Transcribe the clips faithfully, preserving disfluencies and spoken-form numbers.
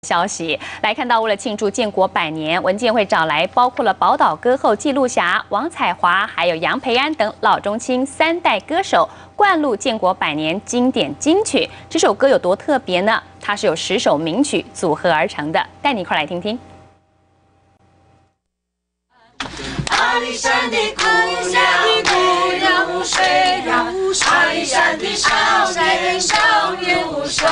消息来看到，为了庆祝建国百年，文建会找来包括了宝岛歌后纪录侠王彩华，还有杨培安等老中青三代歌手，灌录建国百年经典金曲。这首歌有多特别呢？它是由十首名曲组合而成的，带你一块来听听。 阿里山的姑娘，姑娘无水呀，阿里山的少年少年无双。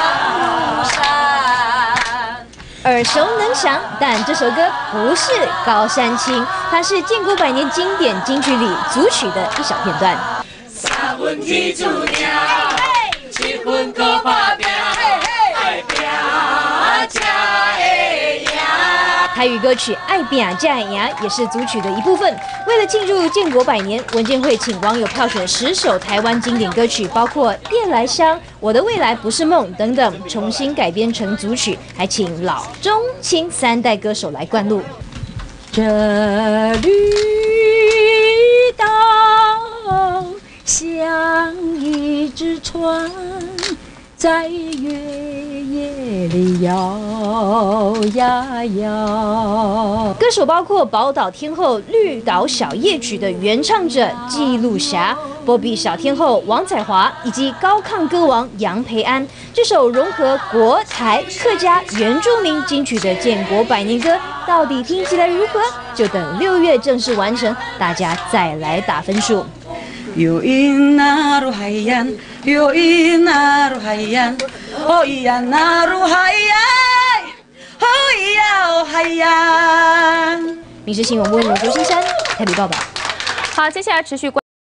耳熟能详，但这首歌不是高山青，它是建国百年经典金曲里组曲的一小片段。 三分天注定，七分靠打拼，爱拼才会赢。 台语歌曲《爱拼才会赢》也是组曲的一部分。为了庆祝建国百年，文建会请网友票选十首台湾经典歌曲，包括《夜来香》《我的未来不是梦》等等，重新改编成组曲，还请老中青三代歌手来灌录。这绿岛像一只船。 在月夜里摇呀摇。歌手包括宝岛天后绿岛小夜曲的原唱者纪录侠、波比小天后王彩华以及高亢歌王杨培安。这首融合国台客家原住民金曲的建国百年歌，到底听起来如何？就等六月正式完成，大家再来打分数。 Yo inaru hayan, yo inaru hayan, oh iya naru hayan, oh iya hayan。 民事新闻温柔周新山台北报道。 好，接下来持续关。